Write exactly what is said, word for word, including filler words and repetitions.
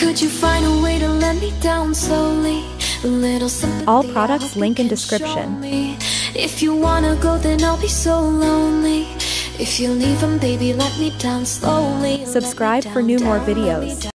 Could you find a way to let me down slowly? A little sympathy. All products link in description. If you wanna go, then I'll be so lonely. If you leave them, baby, let me down slowly. Subscribe for new more videos.